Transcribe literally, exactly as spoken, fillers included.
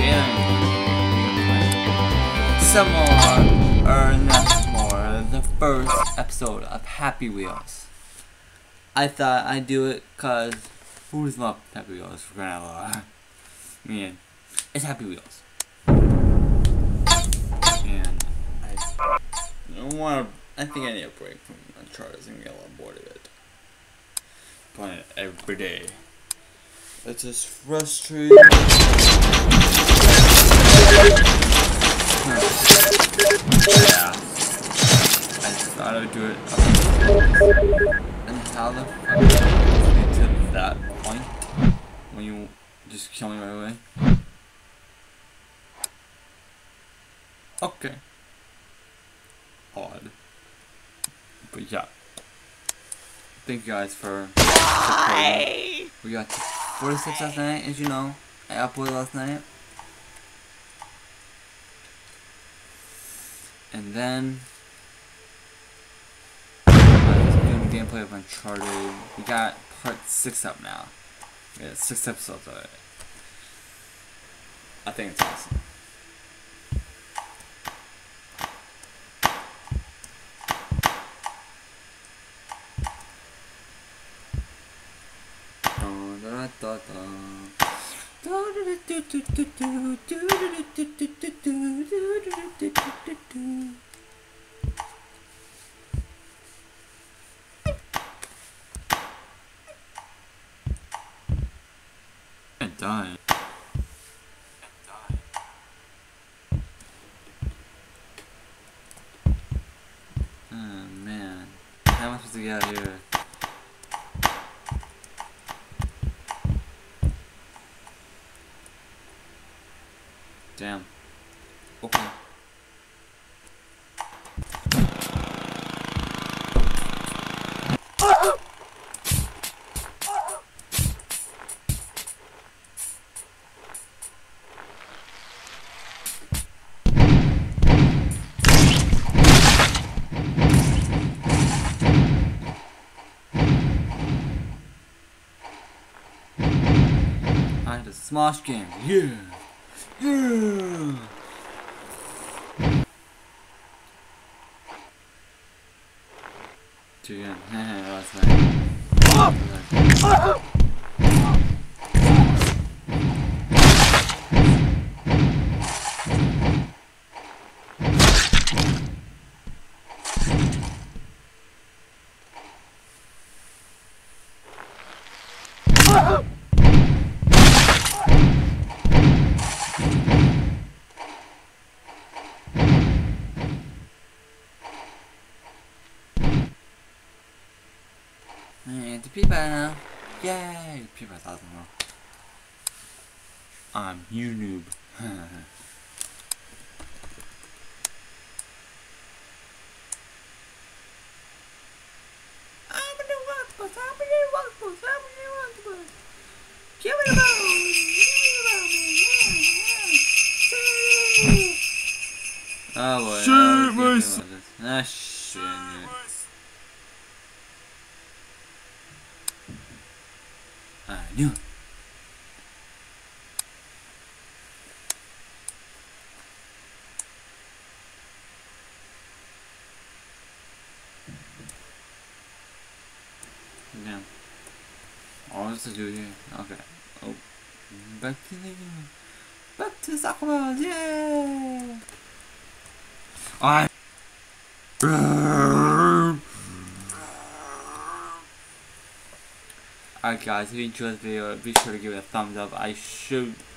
and some more, or not more, the first episode of Happy Wheels. I thought I'd do it cause who's not Happy Wheels for crying out loud? Man, it's Happy Wheels. And I don't want to, I think I need a break from Uncharted and get a little bored of it. Playing it every day. It's just frustrating. Yeah. I thought I would do it. And how the fuck did I get to that point? When you just kill me right away? Okay. Odd. But yeah. Thank you guys for supporting. We got forty-six last night, as you know. I uploaded last night. And then I was doing gameplay of Uncharted. We got part six up now. We got six episodes of it. I think it's awesome. I died. Oh man, how am I supposed to get out of here? Damn. Okay. I had a smosh game. Yeah. Yeah. Too young. That's nice. And the people now. Yay! People are thousand more. I'm you noob. I'm the octopus, I'm the octopus, I'm the octopus. Give me the bone! Give me the bone! Oh boy. Shoot myself! Ah shit. I knew. Damn. All this to do here. Okay. Oh. Back to the back to Sakura. Yeah. I Alright guys, if you enjoyed this video, be sure to give it a thumbs up. I should